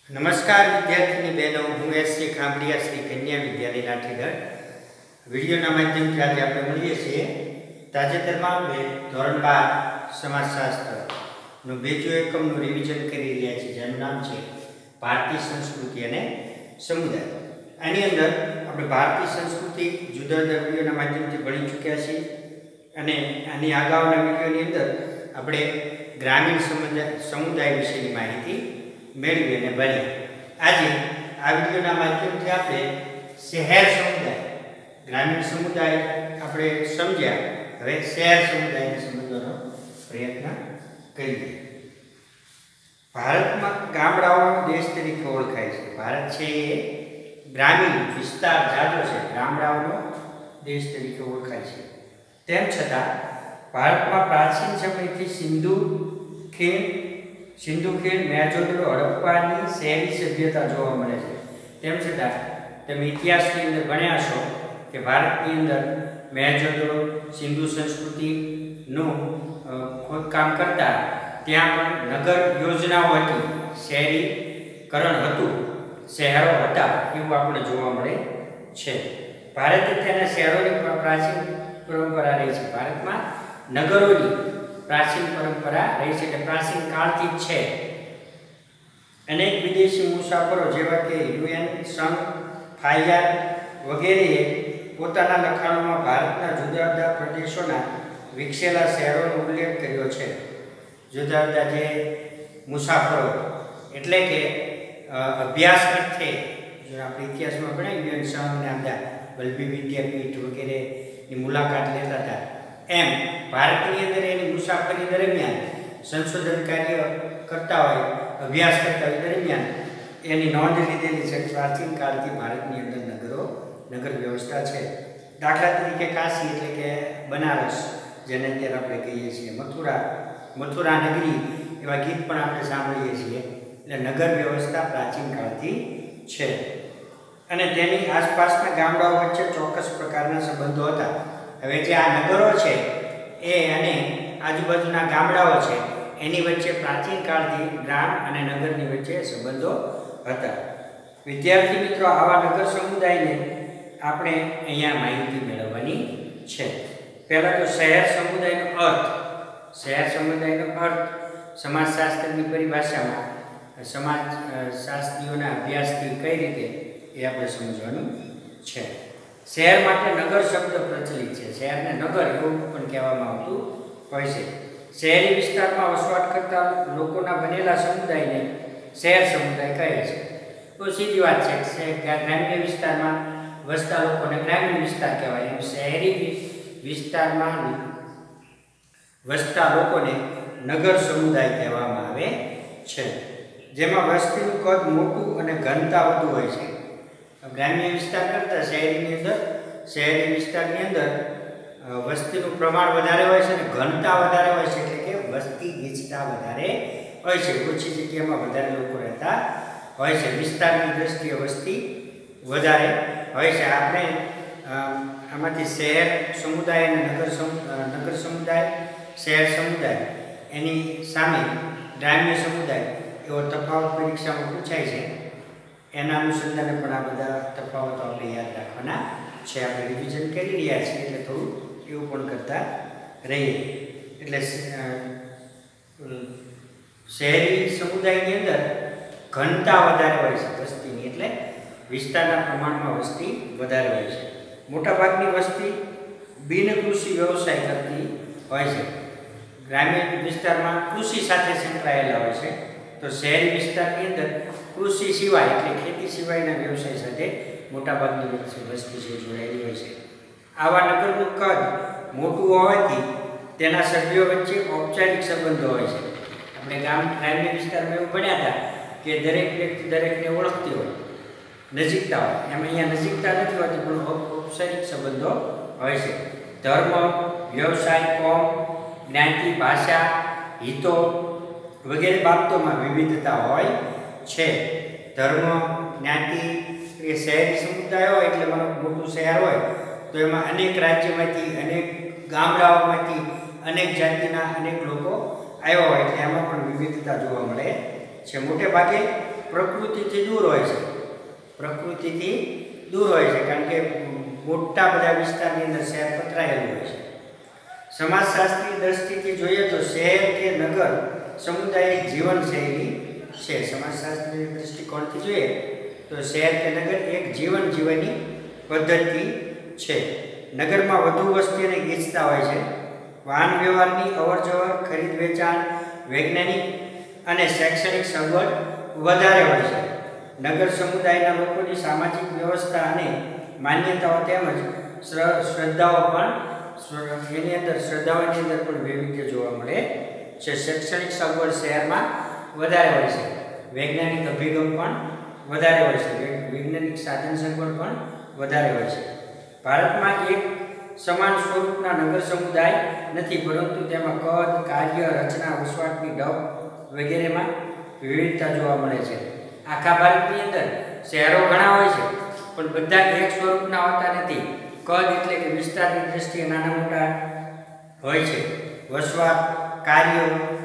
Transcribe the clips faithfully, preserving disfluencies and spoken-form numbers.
नमस्कार विद्यार्थी बहनों, हूँ एस सी खामड़िया श्री कन्या विद्यालय लाठीगढ़। विडियोना माध्यमथी आज आपणे मळीए छीए ताजेतरमां धोरण बार समाजशास्त्रનું બીજું એકમનું રિવિઝન કરી રહ્યા છીએ, જેનું નામ છે ભારતીય સંસ્કૃતિ અને સમુદાય। આની અંદર આપણે ભારતીય સંસ્કૃતિ જુદા જુદા વિડીયોના માધ્યમથી ભણી ચૂક્યા છીએ અને આની અગાઉના વિડીયોની અંદર આપણે ગ્રામીણ સમુદાય સમુદાય વિશેની માહિતી મેળવી અને ભણી। આજે આ વિડીયોના માધ્યમથી આપણે શહેર સમુદાય, ગ્રામીણ સમુદાય આપણે સમજ્યા, હવે શહેર સમુદાયને સમજવાનો પ્રયત્ન કરીએ। ભારતમાં ગામડાઓનો દેશ તરીકે ઓળખાય છે। ભારત છે એ ગ્રામીણ વિસ્તાર જાજો છે, ગામડાઓનો દેશ તરીકે ઓળખાય છે। તેમ છતાં ભારતમાં પ્રાચીન સમયથી સિંધુ ખીણ સિંધુ ખીણ મેજોદડો હડપ્પાની શહેરી સભ્યતા જોવા મળે છે। તેમ છતાં તમે ઇતિહાસની અંદર ભણ્યા છો કે ભારતની અંદર મેજોદડો સિંધુ સંસ્કૃતિનું ખોદકામ કરતા ત્યાં પણ નગર યોજનાઓ હતી, શહેરીકરણ હતું, શહેરો હતા એવું આપણે જોવા મળે છે। ભારતે તેના શહેરોની પ્રાચીન પરંપરા રહી છે। ભારતમાં નગરોની प्राचीन परंपरा रही है, प्राचीन काल थी छे। अनेक विदेशी मुसाफरो जेवा के यूएन संघ फायर वगैरह पोताना लखाणों में भारतना जुदा जुदा प्रदेशों विकसेला शहरों उल्लेख कर्यो छे। जुदा जुदा जे मुसाफरो एटले के अभ्यास अर्थे जो आपणे इतिहास में भणे यूएन संघ ने आधा वल्लभी विद्यापीठ वगैरह की मुलाकात लेता था, एम भारतनी अंदर एनी मुसाफरी दरमियान संशोधन कार्य करता होय, अभ्यास करता होय दरमियान एनी नोंध लीधेली छे। प्राचीन कालथी भारतनी अंदर नगरो नगर व्यवस्था छे। दाखला तरीके काशी एटले के बनारस, जेने अत्यारे आपणे कहीए छीए मथुरा, मथुरा नगरी एवा गीत पण आपणे सांभळीए छीए। એટલે नगर व्यवस्था प्राचीन कालथी छे અને તેની આસપાસના ગામડાઓ વચ્ચે ચોક્કસ પ્રકારના સંબંધો હતા। હવે જે આ નગરો છે એ અને આજુબાજુના ગામડાઓ છે એની વચ્ચે પ્રાચીન કાળથી ગ્રામ અને નગરની વચ્ચે સંબંધો હતા। વિદ્યાર્થી મિત્રો, આવા નગર સમુદાયને આપણે અહીંયા માહિતી મેળવવાની છે। પહેલા તો શહેર સમુદાયનો અર્થ, શહેર સમુદાયનો અર્થ સમાજશાસ્ત્રની પરિભાષામાં સમાજ શાસ્ત્રીઓના અભ્યાસથી કઈ રીતે એ આપણે સમજવાનું છે। शहर माटे नगर शब्द प्रचलित है। शहर ने नगर एवं पण कहेवामां आवतुं होय छे। शहरी विस्तारमां वसवाट करता लोकोना बनेला समुदायने शहर समुदाय कहे छे। तो सीधी वात छे के ग्राम्य विस्तारमां वसता लोकोने ग्रामीण विस्तार कहेवाय, एम शहरी विस्तारमां वसता लोकोने नगर समुदाय कहेवामां आवे छे। जेमां वस्तीनुं कद मोटुं अने घनता वधु होय छे। ग्राम्य विस्तार करता शहरी अंदर शहरी विस्तार अंदर वस्ती प्रमाण वधारे होय छे, घनता वधारे होय छे, एटले के वस्ती गीचता वधारे होय छे। ओછી જગ્યામાં વધારે લોકો રહેતા હોય છે। વિસ્તારની દ્રષ્ટિએ વસ્તી વધારે હોય છે। આપણે આમાંથી શહેર સમુદાય અને નગર નગર સમુદાય, શહેર સમુદાય એની સામે ગ્રામ્ય સમુદાય એવો તફાવત પરીક્ષામાં પૂછાય છે। एना अनुसंधाने पण आ बधा तफावतो आपणे याद राखवाना छे। आपणे रिविजन करी रह्या छीए एटले थोडुं एवुं पण करता रहीए। एटले शहरी समुदायनी अंदर घनता वधारे होय छे वस्तीनी, एटले विस्तारना प्रमाणमां वस्ती वधारे होय छे। मोटा भागनी वस्ती बिन कृषि व्यवसाय करती होय छे। ग्रामीण विस्तारमां कृषि साथे संकळाયેલા होय छे, तो शहरी विस्तारनी अंदर कृषि सिवाय एटले खेती सिवायना व्यवसाय साथे मोटा भागनी वस्ती छे जोडाયેલી હોય છે। आवा नगरનું કદ મોટું હોવાથી તેના સભ્યો વચ્ચે ઔપચારિક સંબંધો હોય છે। આપણે ગામ ગ્રામ્ય વિસ્તારમાં એવું ભણ્યા હતા કે દરેક વ્યક્તિ દરેકને ઓળખતી હોય, નજીકતા હોય। એમ અહીંયા નજીકતા નથી હોતી, પણ ઔપચારિક સંબંધો હોય છે। ધર્મ, વ્યવસાય, કોમ, જ્ઞાતિ, ભાષા, હિતો વગેરે બાબતોમાં વિવિધતા હોય છે। धर्म, ज्ञाति, शहरी समुदाय हो एटले मोटुं शहर होय तो एमां अनेक राज्यमांथी, अनेक गामडाओमांथी, अनेक जातिना अनेक लोको આવ્યા હોય એટલે એમાં પણ વિવિધતા જોવા મળે છે। મોટે ભાગે પ્રકૃતિથી દૂર હોય છે, પ્રકૃતિથી દૂર હોય છે, કારણ કે મોટા બધા વિસ્તારની અંદર શહેર પથરાયેલું હોય છે. સમાજશાસ્ત્રી દ્રષ્ટિથી જોઈએ તો શહેર કે નગર સમુદાયિક જીવનશૈલી છે. સમાજશાસ્ત્રી દૃષ્ટિકોણથી જોઈએ તો શહેર કે નગર એક જીવન જીવવાની પદ્ધતિ છે. નગરમાં વધુ વસ્તી અને ગીચતા હોય છે. વાહન વ્યવહારની અવરજવર, ખરીદ વેચાણ, વૈજ્ઞાનિક અને શૈક્ષણિક સગવડ વધારે હોય છે. નગર સમુદાયના લોકોની સામાજિક વ્યવસ્થા અને માન્યતાઓ તેમજ શ્રદ્ધાઓ પણ એની અંદર શ્રદ્ધાઓની અંદર પણ વૈવિધ્ય જોવા મળે છે. શૈક્ષણિક સગવડ શહેરમાં વધારે હોય છે. વૈજ્ઞાનિક અભિગમ પણ વધારે હોય છે. વૈજ્ઞાનિક સાધન સગવડ પણ વધારે હોય છે. ભારતમાં એક સમાન સ્વરૂપના નગર સમુદાય નથી, પરંતુ તેમાં કદ, કાર્ય, રચના, વસવાટની ઢબ વગેરેમાં વિવિધતા જોવા મળે છે. આખા ભારતની અંદર શહેરો ઘણા હોય છે, પણ બધા એક સ્વરૂપના હોતા નથી. કદ એટલે કે વિસ્તારની દ્રષ્ટિએ નાના મોટા હોય છે. વસવાટ, કાર્ય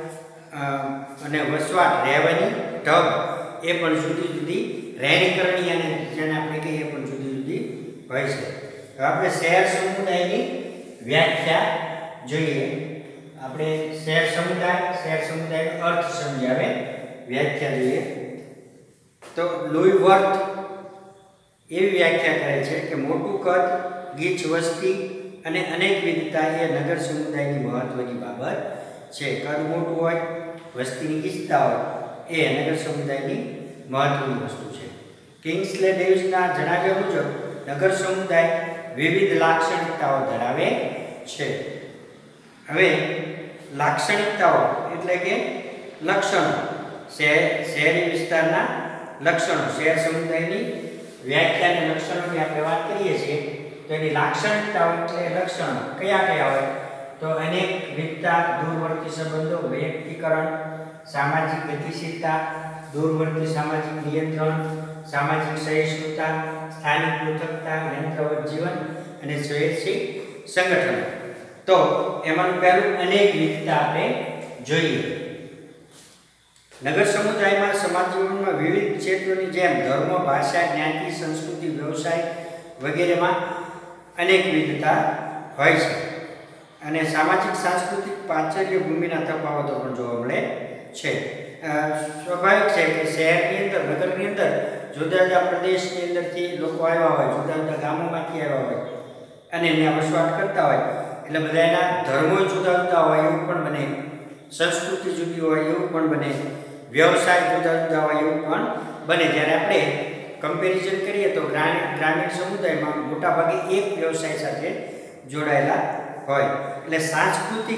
અને વસવાટ, રહેવાની ઢબ એ પણ જુદી જુદી, રહેણીકરણી અને જેને આપણે કહીએ એ પણ જુદી જુદી હોય છે. હવે આપણે શહેર સમુદાયની વ્યાખ્યા જોઈએ. આપણે શહેર સમુદાય શહેર સમુદાયનો અર્થ સમજાવે વ્યાખ્યા જોઈએ તો લૂઈ વર્થ એવી વ્યાખ્યા કરે છે કે મોટું કદ, ગીચ વસ્તી અને અનેક વિવિધતા એ નગર સમુદાયની મહત્વની બાબત છે. કદ મોટું હોય, વસ્તીની ગીચતા હોય એ નગર સમુદાયની મહત્વની વસ્તુ છે. કિંગ્સલે ડેવિસના જણાવ્યા મુજબ નગર સમુદાય વિવિધ લાક્ષણિકતાઓ ધરાવે છે. હવે લાક્ષણિકતાઓ એટલે કે લક્ષણો, શહેરી વિસ્તારના લક્ષણો, શહેર સમુદાયની વ્યાખ્યા અને લક્ષણોની આપણે વાત કરીએ છીએ તો એની લાક્ષણિકતાઓ એટલે લક્ષણો કયા કયા હોય તો અનેક વિવિધતા, દૂરવર્તી સંબંધો, વૈયક્તિકરણ, સામાજિક ગતિશીલતા, દૂરવર્તી સામાજિક નિયંત્રણ, સામાજિક સહિષ્ણુતા, સ્થાનિક પૃથકતા, યંત્રવત જીવન અને સ્વૈચ્છિક સંગઠન. તો એમાંનું પહેલું અનેક વિવિધતા આપણે જોઈએ. નગર સમુદાયમાં સમાજ જીવનમાં વિવિધ ક્ષેત્રોની જેમ ધર્મ, ભાષા, જ્ઞાતિ, સંસ્કૃતિ, વ્યવસાય વગેરેમાં અનેક વિવિધતા હોય છે. અને સામાજિક સાંસ્કૃતિક પાચર્ય ભૂમિના તફાવતો પણ જોવા મળે છે. સ્વાભાવિક છે કે શહેરની અંદર, નગરની અંદર જુદા જુદા પ્રદેશની અંદરથી લોકો આવ્યા હોય, જુદા જુદા ગામોમાંથી આવ્યા હોય અને ત્યાં વસવાટ કરતા હોય એટલે બધાના ધર્મો જુદા જુદા હોય એવું પણ બને, સંસ્કૃતિ જુદી હોય એવું પણ બને, વ્યવસાય જુદા જુદા હોય એવું પણ બને. જ્યારે આપણે કમ્પેરિઝન કરીએ તો ગ્રામીણ સમુદાયમાં મોટાભાગે એક વ્યવસાય સાથે જોડાયેલા હોય એટલે સાંસ્કૃતિક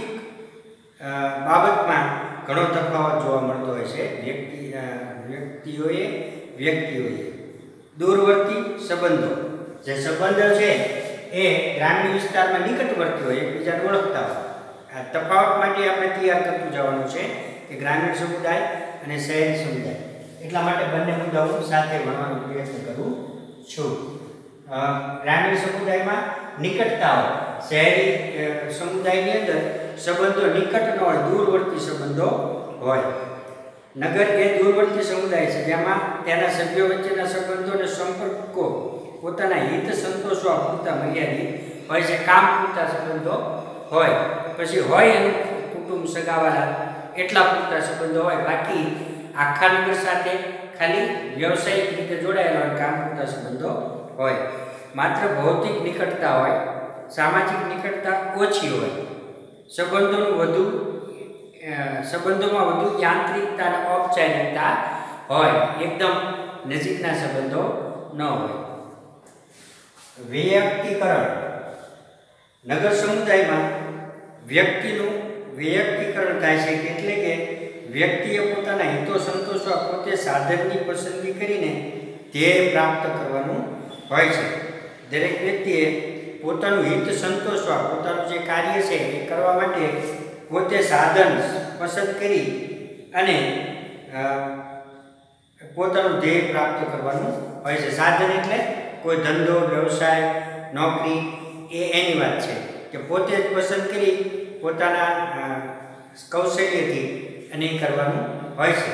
બાબતમાં ઘણો તફાવત જોવા મળતો હોય છે. વ્યક્તિ વ્યક્તિઓએ વ્યક્તિઓએ દૂરવર્તી સંબંધો, જે સંબંધો છે એ ગ્રામીણ વિસ્તારમાં નિકટવર્તી હોય, એકબીજાને ઓળખતા હોય. આ તફાવત માટે આપણે તૈયાર કરતું જવાનું છે કે ગ્રામીણ સમુદાય અને શહેરી સમુદાય. એટલા માટે બંને મુદ્દાઓ સાથે ભણવાનો પ્રયત્ન કરું છું. ગ્રામીણ સમુદાયમાં નિકટતા હોય, શહેરી સમુદાયની અંદર સંબંધો નિકટ ન હોય, દૂરવર્તી સંબંધો હોય. નગર એ દૂરવર્તી સમુદાય છે જેમાં તેના સભ્યો વચ્ચેના સંબંધો અને સંપર્કો પોતાના હિત સંતોષવા પૂરતા મર્યાદિત હોય છે, કામ પૂરતા સંબંધો હોય. પછી હોય એનું કુટુંબ, સગાવાલા એટલા પૂરતા સંબંધો હોય, બાકી આખા નગર સાથે ખાલી વ્યવસાયિક રીતે જોડાયેલા હોય, કામ પૂરતા સંબંધો હોય. માત્ર ભૌતિક નિકટતા હોય, સામાજિક નિકટતા ઓછી હોય. સંબંધોનું વધુ સંબંધોમાં વધુ યાંત્રિકતા અને ઔપચારિકતા હોય, એકદમ નજીકના સંબંધો ન હોય. વૈયક્તિકરણ, નગર સમુદાયમાં વ્યક્તિનું વૈયક્તિકરણ થાય છે, એટલે કે વ્યક્તિએ પોતાના હિતો સંતોષવા પોતે સાધનની પસંદગી કરીને ધ્યેય પ્રાપ્ત કરવાનું હોય છે. દરેક વ્યક્તિએ પોતાનું હિત સંતોષવા, પોતાનું જે કાર્ય છે એ કરવા માટે પોતે સાધન પસંદ કરી અને પોતાનું ધ્યેય પ્રાપ્ત કરવાનું હોય છે. સાધન એટલે કોઈ ધંધો, વ્યવસાય, નોકરી એ એની વાત છે કે પોતે જ પસંદ કરી પોતાના કૌશલ્યથી અને એ કરવાનું હોય છે.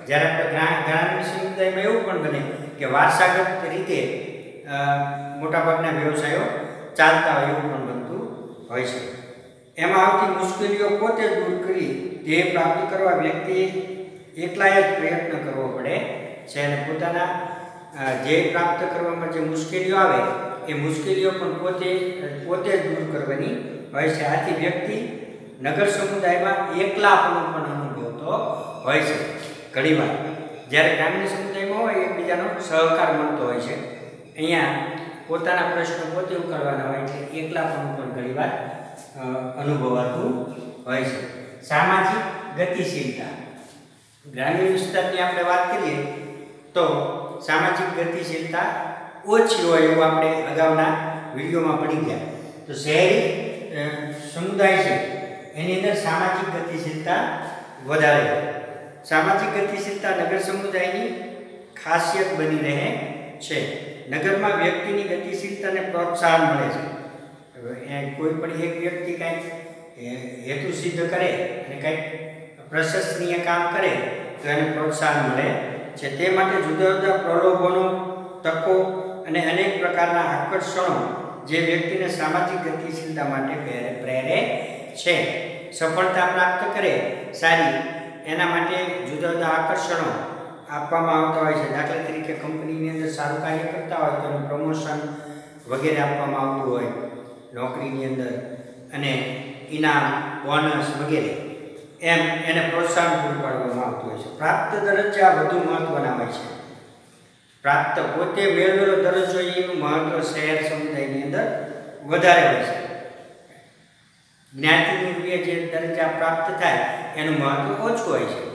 જ્યારે આપણે ગ્રામીણ સમુદાયમાં એવું પણ બને કે વારસાગત રીતે મોટાભાગના વ્યવસાયો ચાલતા હોય એવું પણ બનતું હોય છે. એમાં આવતી મુશ્કેલીઓ પોતે દૂર કરી ધ્યેય પ્રાપ્ત કરવા વ્યક્તિએ એકલાએ જ પ્રયત્ન કરવો પડે છે અને પોતાના ધ્યેય પ્રાપ્ત કરવામાં જે મુશ્કેલીઓ આવે એ મુશ્કેલીઓ પણ પોતે પોતે જ દૂર કરવાની હોય છે. આથી વ્યક્તિ નગર સમુદાયમાં એકલાપણું પણ અનુભવતો હોય છે. ઘણીવાર જ્યારે ગ્રામીણ સમુદાયમાં હોય એકબીજાનો સહકાર મળતો હોય છે, અહીંયા પોતાના પ્રશ્નો પોતે ઉકેલવાના હોય એટલે એકલાપણું પણ ઘણીવાર અનુભવાતું હોય છે. સામાજિક ગતિશીલતા. ગ્રામીણ વિસ્તારની આપણે વાત કરીએ તો સામાજિક ગતિશીલતા ઓછી હોય એવું આપણે અગાઉના વિડીયોમાં પડી ગયા. તો શહેરી સમુદાય છે એની અંદર સામાજિક ગતિશીલતા વધારે હોય. સામાજિક ગતિશીલતા નગર સમુદાયની ખાસિયત બની રહે છે. નગરમાં વ્યક્તિની ગતિશીલતાને પ્રોત્સાહન મળે છે. કોઈ પણ એક વ્યક્તિ કંઈક હેતુ સિદ્ધ કરે અને કંઈક પ્રશંસનીય કામ કરે તો એને પ્રોત્સાહન મળે છે. તે માટે જુદા જુદા પ્રલોભનો, તકો અને અનેક પ્રકારના આકર્ષણો જે વ્યક્તિને સામાજિક ગતિશીલતા માટે પ્રેરે છે. સફળતા પ્રાપ્ત કરે સારી એના માટે જુદા જુદા આકર્ષણો આપવામાં આવતા હોય છે. દાખલા તરીકે કંપનીની અંદર સારું કાર્ય કરતા હોય તો એનું પ્રમોશન વગેરે આપવામાં આવતું હોય નોકરીની અંદર, અને ઇનામ, બોનસ વગેરે એમ એને પ્રોત્સાહન પૂરું પાડવામાં આવતું હોય છે. પ્રાપ્ત દરજ્જા વધુ મહત્વના હોય છે. પ્રાપ્ત પોતે મેળવેલો દરજ્જો એનું મહત્વ શહેર સમુદાયની અંદર વધારે હોય છે. જ્ઞાતિની રૂપે જે દરજ્જા પ્રાપ્ત થાય એનું મહત્વ ઓછું હોય છે.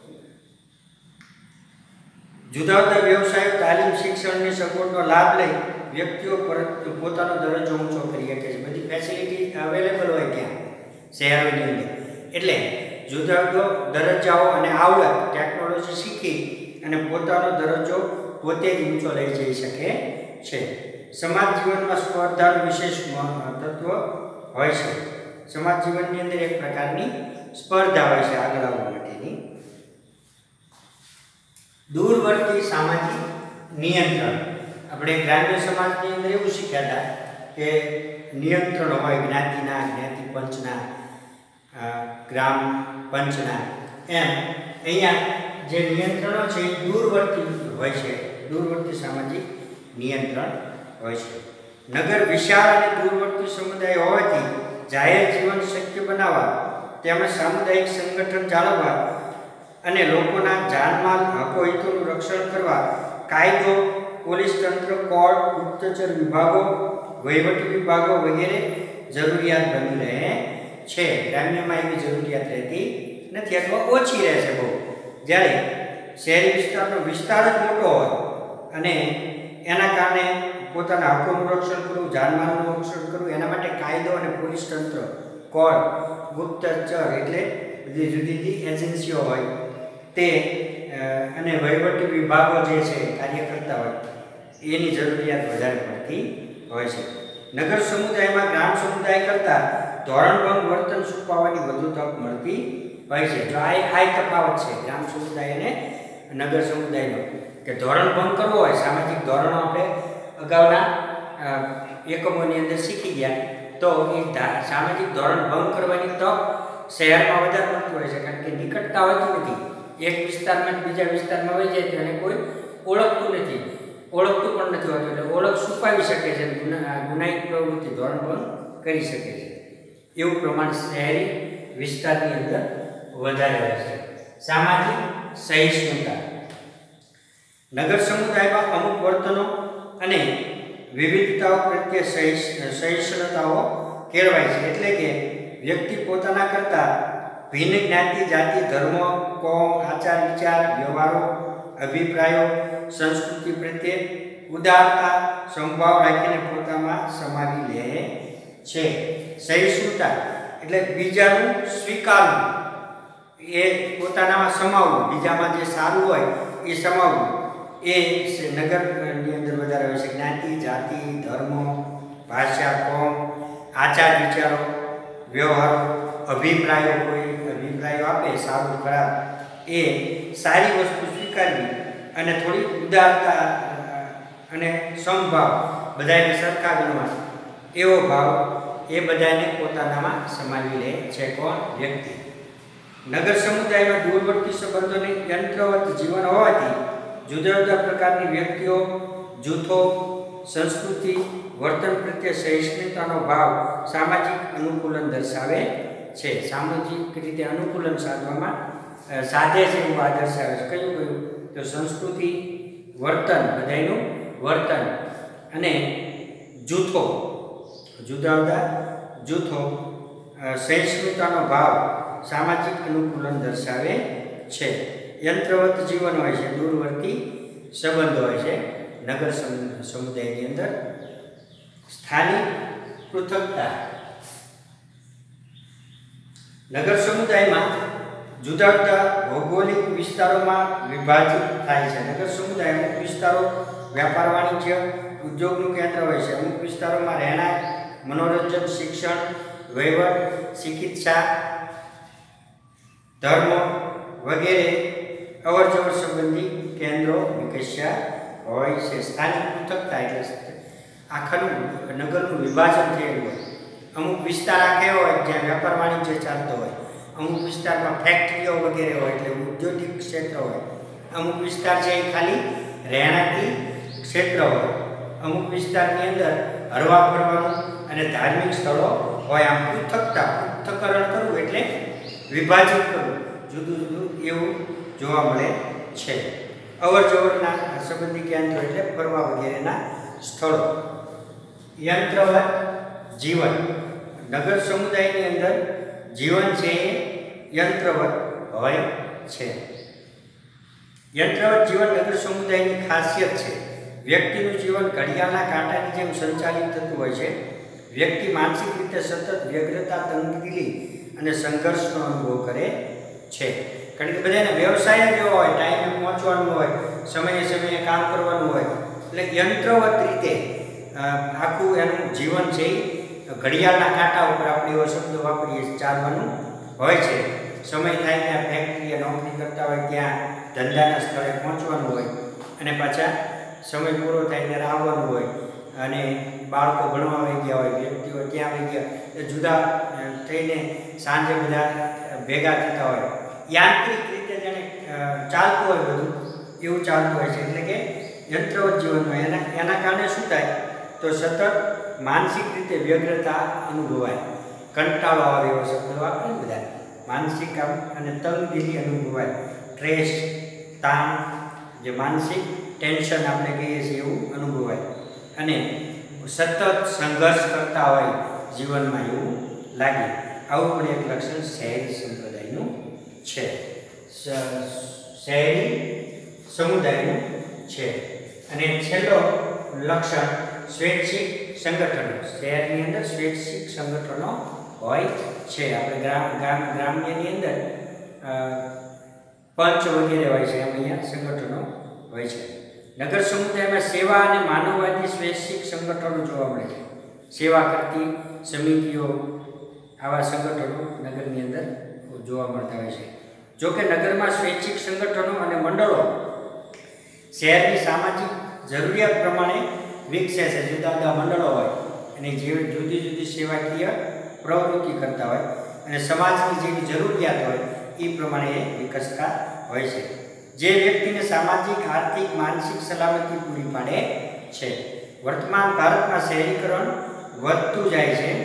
જુદા જુદા વ્યવસાયો, તાલીમ, શિક્ષણની સગવડનો લાભ લઈ વ્યક્તિઓ પોતાનો દરજ્જો ઊંચો કરી શકે છે. બધી ફેસિલિટી અવેલેબલ હોય ત્યાં શહેરોની અંદર, એટલે જુદા જુદા દરજ્જાઓ અને આવડત ટેકનોલોજી શીખી અને પોતાનો દરજ્જો પોતે જ ઊંચો લઈ જઈ શકે છે. સમાજ જીવનમાં સ્પર્ધાનું વિશેષ તત્વ હોય છે. સમાજ જીવનની અંદર એક પ્રકારની સ્પર્ધા હોય છે આગળ આવવા માટેની. દૂરવર્તી સામાજિક નિયંત્રણ. આપણે ગ્રામ્ય સમાજની અંદર એવું શીખ્યા હતા કે નિયંત્રણ હોય જ્ઞાતિના, જ્ઞાતિ પંચના, ગ્રામ પંચના, એમ અહીંયા જે નિયંત્રણો છે એ દૂરવર્તી હોય છે. દૂરવર્તી સામાજિક નિયંત્રણ હોય છે. નગર વિશાળ અને દૂરવર્તી સમુદાય હોવાથી જાહેર જીવન શક્ય બનાવવા તેમજ સામુદાયિક સંગઠન જાળવવા અને લોકોના જાનમાલ, હકો હિતોનું રક્ષણ કરવા કાયદો, પોલીસ તંત્ર, કોર્ટ, ગુપ્તચર વિભાગો, વહીવટી વિભાગો વગેરે જરૂરિયાત બની રહે છે. ગ્રામ્યમાં એવી જરૂરિયાત રહેતી નથી અથવા ઓછી રહે છે બહુ. જ્યારે શહેરી વિસ્તારનો વિસ્તાર જ મોટો હોય અને એના કારણે પોતાના હકોનું રક્ષણ કરવું, જાનમાલનું રક્ષણ કરવું, એના માટે કાયદો અને પોલીસ તંત્ર, કોર્ટ, ગુપ્તચર એટલે બધી જુદી જુદી એજન્સીઓ હોય તે અને વહીવટી વિભાગો જે છે કાર્ય કરતા હોય એની જરૂરિયાત વધારે પડતી હોય છે. નગર સમુદાયમાં ગ્રામ સમુદાય કરતાં ધોરણભંગ વર્તન છુપાવવાની વધુ તક મળતી હોય છે. જો આ આ તફાવત છે ગ્રામ સમુદાય અને નગર સમુદાયનો, કે ધોરણભંગ કરવો હોય, સામાજિક ધોરણો આપણે અગાઉના એકમોની અંદર શીખી ગયા, તો એ સામાજિક ધોરણ ભંગ કરવાની તક શહેરમાં વધારે મળતી હોય છે. કારણ કે નિકટતા હોતી નથી. એક વિસ્તારમાં બીજા વિસ્તારમાં વહી જાય તો એને કોઈ ઓળખતું નથી, ઓળખતું પણ નથી હોતું, એટલે ઓળખ છુપાવી શકે છે, ગુનાહિત પ્રવૃત્તિ ધોરણ ભંગ કરી શકે છે. એવું પ્રમાણ શહેરી વિસ્તારની અંદર વધારે હોય છે. સામાજિક સહિષ્ણુતા. નગર સમુદાયમાં અમુક વર્તનો અને વિવિધતાઓ પ્રત્યે સહિષ્ણુતાઓ કેળવાય છે. એટલે કે વ્યક્તિ પોતાના કરતાં ભિન્ન જ્ઞાતિ, જાતિ, ધર્મ, કોમ, આચાર વિચાર, વ્યવહારો, અભિપ્રાયો, સંસ્કૃતિ પ્રત્યે ઉદારતા, સંભાવ રાખીને પોતામાં સમાવી લે છે. સહિષ્ણુતા એટલે બીજાનું સ્વીકારવું, એ પોતાનામાં સમાવવું, બીજામાં જે સારું હોય એ સમાવવું, એ નગરની અંદર વધારે હોય છે. જ્ઞાતિ, જાતિ, ધર્મ, ભાષા, કોમ, આચાર વિચારો, વ્યવહારો, અભિપ્રાયો, કોઈ અભિપ્રાયો આપે સારું ખરાબ એ સારી વસ્તુ સ્વીકારવી અને થોડી ઉદારતા અને સમભાવ બધાને સરખા ગણવા એવો ભાવ એ બધાને પોતાનામાં સમાવી લે છે કોણ? વ્યક્તિ. નગર સમુદાયમાં દૂરવર્તી સંબંધોને યંત્રવત જીવન હોવાથી જુદા જુદા પ્રકારની વ્યક્તિઓ, જૂથો, સંસ્કૃતિ, વર્તન પ્રત્યે સહિષ્ણુતાનો ભાવ સામાજિક અનુકૂલન દર્શાવે છે. સામાજિક રીતે અનુકૂલન સાધવામાં સાધે છે એવું આ દર્શાવે છે. કયું કયું? તો સંસ્કૃતિ, વર્તન, બધાયનું વર્તન અને જૂથો, જુદા જુદા જૂથો, સહિષ્ણુતાનો ભાવ સામાજિક અનુકૂલન દર્શાવે છે. યંત્રવત જીવન હોય છે, દૂરવર્તી સંબંધ હોય છે નગર સમુદાયની અંદર. સ્થાનિક પૃથકતા. નગર સમુદાયમાં જુદા જુદા ભૌગોલિક વિસ્તારોમાં વિભાજિત થાય છે. નગર સમુદાય અમુક વિસ્તારો વ્યાપાર, વાણિજ્ય, ઉદ્યોગનું કેન્દ્ર હોય છે. અમુક વિસ્તારોમાં રહેણાંક, મનોરંજન, શિક્ષણ, વહીવટ, ચિકિત્સા, ધર્મ વગેરે અવર જવર સંબંધી કેન્દ્રો વિકસ્યા હોય છે. સ્થાનિક પૃથકતા એટલે આખાનું નગરનું વિભાજન થયેલું હોય. અમુક વિસ્તાર આખે હોય જ્યાં વ્યાપાર વાણિજ્ય ચાલતો હોય. અમુક વિસ્તારમાં ફેક્ટરીઓ વગેરે હોય એટલે ઔદ્યોગિક ક્ષેત્ર હોય. અમુક વિસ્તાર છે એ ખાલી રહેણાંકી ક્ષેત્ર હોય. અમુક વિસ્તારની અંદર હરવા ફરવાનું અને ધાર્મિક સ્થળો હોય. આમ પૃથકતા, પૃથ્થકરણ કરવું એટલે વિભાજિત કરવું, જુદું જુદું એવું જોવા મળે છે. અવર જવરના સંબંધી કેન્દ્રો એટલે ફરવા વગેરેના સ્થળો. યંત્રવત જીવન. નગર સમુદાયની અંદર જીવન છે એ યંત્રવત હોય છે. યંત્રવત જીવન નગર સમુદાયની ખાસિયત છે. વ્યક્તિનું જીવન ઘડિયાળના કાંટાની જેમ સંચાલિત થતું હોય છે. વ્યક્તિ માનસિક રીતે સતત વ્યગ્રતા, તંગદિલી અને સંઘર્ષનો અનુભવ કરે છે. કારણ કે બધાને વ્યવસાય જ એવો હોય, ટાઈમે પહોંચવાનું હોય, સમયે સમયે કામ કરવાનું હોય, એટલે યંત્રવત રીતે આખું એનું જીવન છે એ ઘડિયાળના કાંટા ઉપર આપણે એવો શબ્દ વાપરીએ ચાલવાનું હોય છે. સમય થાય ત્યાં ફેક્ટરીએ નોકરી કરતા હોય, ત્યાં ધંધાના સ્થળે પહોંચવાનું હોય અને પાછા સમય પૂરો થાય ત્યારે આવવાનું હોય. અને બાળકો ભણવા આવી ગયા હોય, વ્યક્તિઓ ત્યાં આવી ગયા, એ જુદા થઈને સાંજે બધા ભેગા થતા હોય. યાંત્રિક રીતે જેને ચાલતું હોય બધું એવું ચાલતું હોય છે. એટલે કે યંત્રવત જીવન હોય. એના એના કારણે શું થાય તો સતત માનસિક રીતે વ્યગ્રતા અનુભવાય, કંટાળો આવે એવો શબ્દ વાપરે બધા. માનસિક અને તંગદિલી અનુભવાય, સ્ટ્રેસ, તાણ, જે માનસિક ટેન્શન આપણે કહીએ છીએ એવું અનુભવાય અને સતત સંઘર્ષ કરતા હોય જીવનમાં એવું લાગે. આવું પણ એક લક્ષણ શહેરી સંપ્રદાયનું છે, શહેરી સમુદાયનું છે. અને છેલ્લો લક્ષણ સ્વૈચ્છિક સંગઠનો. શહેરની અંદર સ્વૈચ્છિક સંગઠનો હોય છે. આપણે ગ્રામ ગ્રામ ગ્રામ્યની અંદર પંચ વગેરે હોય છે, એમ અહીંયા સંગઠનો હોય છે. નગર સમુદાયમાં સેવા અને માનવવાદી સ્વૈચ્છિક સંગઠનો જોવા મળે છે. સેવા કરતી સમિતિઓ, આવા સંગઠનો નગરની અંદર જોવા મળતા હોય છે. જોકે નગરમાં સ્વૈચ્છિક સંગઠનો અને મંડળો શહેરની સામાજિક જરૂરિયાત પ્રમાણે વિકસે છે. જુદા જુદા મંડળો હોય અને જે જુદી જુદી સેવાકીય પ્રવૃત્તિ કરતા હોય અને સમાજની જેવી જરૂરિયાત હોય એ પ્રમાણે એ વિકસતા હોય છે. જે વ્યક્તિને સામાજિક, આર્થિક, માનસિક સલામતી પૂરી પાડે છે. વર્તમાન ભારતમાં શહેરીકરણ વધતું જાય છે.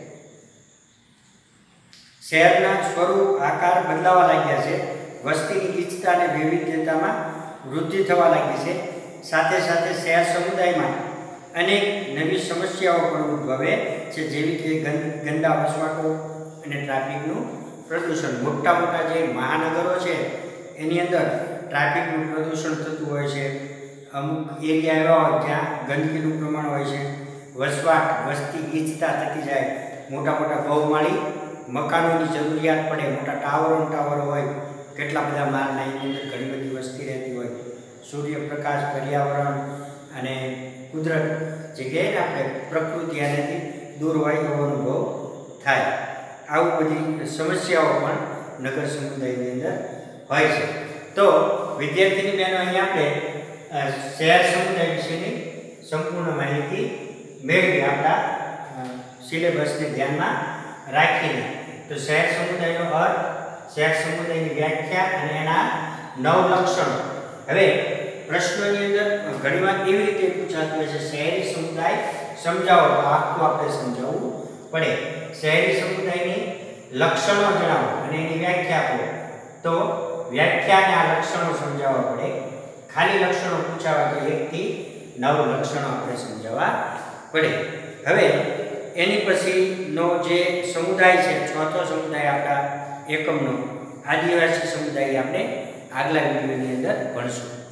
શહેરના સ્વરૂપ, આકાર બદલાવા લાગ્યા છે. વસ્તીની ગીચતા અને વિવિધતામાં વૃદ્ધિ થવા લાગી છે. સાથે સાથે શહેર સમુદાયમાં અનેક નવી સમસ્યાઓ પણ ઉદ્ભવે છે, જેવી કે ગંદા વસવાટો અને ટ્રાફિકનું પ્રદૂષણ. મોટા મોટા જે મહાનગરો છે એની અંદર ટ્રાફિકનું પ્રદૂષણ થતું હોય છે. અમુક એરિયા એવા હોય જ્યાં ગંદકીનું પ્રમાણ હોય છે. વસવાટ, વસ્તી ગીચતા થતી જાય. મોટા મોટા બહુમાળી મકાનોની જરૂરિયાત પડે. મોટા ટાવરો ટાવરો હોય, કેટલા બધા માળના, એની અંદર ઘણી બધી વસ્તી રહેતી હોય. સૂર્યપ્રકાશ, પર્યાવરણ અને કુદરત જે કહે ને આપણે પ્રકૃતિ આનાથી દૂર હોય એવો અનુભવ થાય. આવું બધી સમસ્યાઓ પણ નગર સમુદાયની અંદર હોય છે. તો વિદ્યાર્થીની બહેનો અહીંયા આપણે શહેર સમુદાય વિશેની સંપૂર્ણ માહિતી મેળવી આપણા સિલેબસને ધ્યાનમાં રાખીને. તો શહેર સમુદાયનો અર્થ, શહેર સમુદાયની વ્યાખ્યા અને એના નવ લક્ષણો. હવે પ્રશ્નોની અંદર ઘણીવાર એવી રીતે પૂછાતું હોય છે, શહેરી સમુદાય સમજાવો, તો આખું આપણે સમજાવવું પડે. શહેરી સમુદાયની લક્ષણો જણાવો અને એની વ્યાખ્યા આપો. તો વ્યાખ્યા અને આ લક્ષણો સમજાવવા પડે. ખાલી લક્ષણો પૂછાવા તો એક થી નવ લક્ષણો આપણે સમજાવવા પડે. હવે એની પછીનો જે સમુદાય છે, ચોથો સમુદાય આપણા એકમનો આદિવાસી સમુદાય, આપણે આગલા વિડીયોની અંદર ભણશું.